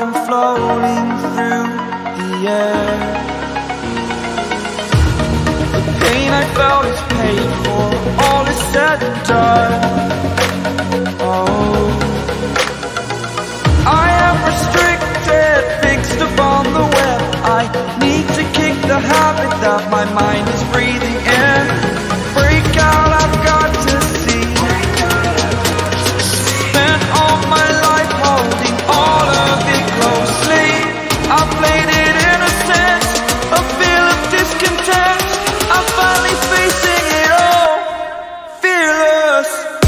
I'm floating through the air. The pain I felt is paid for, all is said and done. Oh, I am restricted, fixed upon the web. I need to kick the habit that my mind is breathing in. Break out, I've got to see. Spent all my life holding all of it closely. I played it innocent, a feel of discontent. I'm finally facing it all, fearless.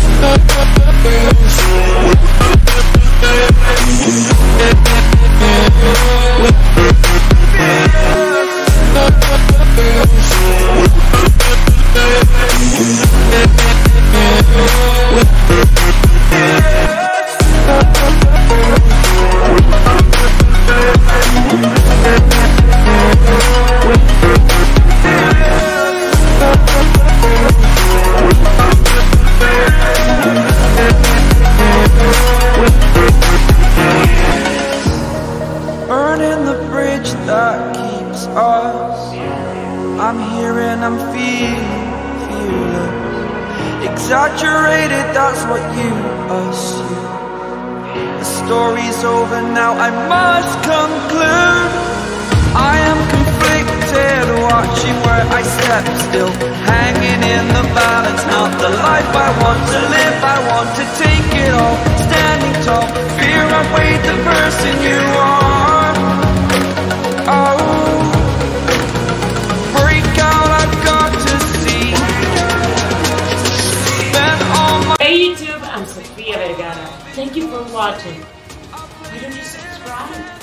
Burning the bridge that keeps us. I'm here and I'm feeling fearless. Exaggerated, that's what you assume. The story's over now, I must conclude. I am conflicted, watching where I step still, hanging in the balance. Not the life I want to live, I want to take it all. Standing tall, fear outweighed the person you are. Oh, break out, I've got to see. Spend all my... Hey YouTube, I'm Sophia Vergara. Thank you for watching. Why don't you subscribe?